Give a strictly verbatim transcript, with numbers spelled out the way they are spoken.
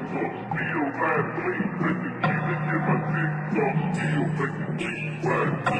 Still ride clean, make the G to get my dick sucked. Still make the G ride